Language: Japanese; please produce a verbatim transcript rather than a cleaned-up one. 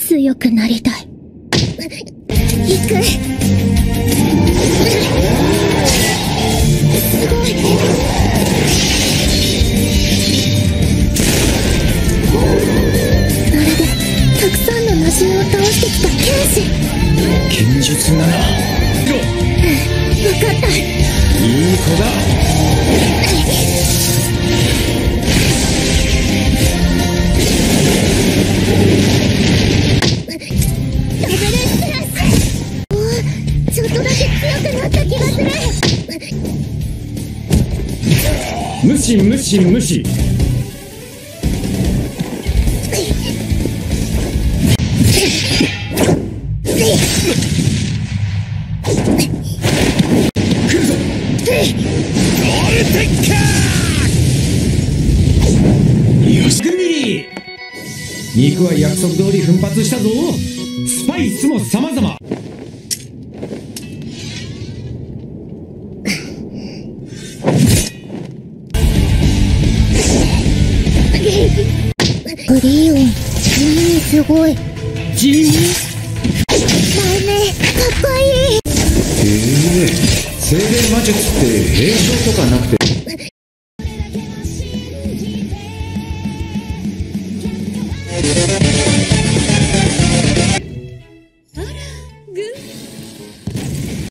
強くなりたい。行く。すごい。まるでたくさんの魔人を倒してきた剣士。 剣術なら分かった。 いい子だ。 ダブルスプラッシュ。おお、ちょっとだけ強くなった気がする。 無視無視無視。よし、グミ肉は約束通り奮発したぞ。スパイスも様々。 グリーン、地味すごい。 地味？ 題名、かっこいい。 へえ、精霊魔術って平常とかなくて。 Thank you.